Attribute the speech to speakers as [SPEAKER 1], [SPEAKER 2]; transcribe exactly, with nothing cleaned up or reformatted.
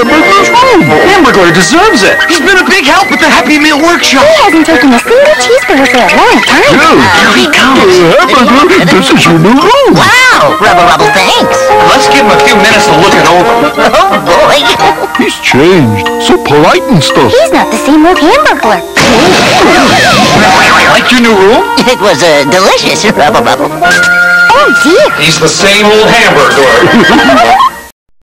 [SPEAKER 1] Hamburglar's room.
[SPEAKER 2] Hamburglar deserves it. He's been a big help at the Happy Meal Workshop.
[SPEAKER 3] He hasn't taken a single cheeseburger for a long time.
[SPEAKER 1] Dude,
[SPEAKER 2] Here he comes.
[SPEAKER 1] uh, Hamburglar, this is your new room.
[SPEAKER 4] Wow, Rubble Rubble, thanks.
[SPEAKER 2] Let's give him a few minutes to look it over.
[SPEAKER 4] Oh, boy.
[SPEAKER 1] He's changed. So polite and stuff.
[SPEAKER 3] He's not the same old hamburglar.
[SPEAKER 2] Like your new room?
[SPEAKER 4] It was uh, delicious, Rubble Rubble.
[SPEAKER 3] Oh, dear.
[SPEAKER 2] He's the same old Hamburglar.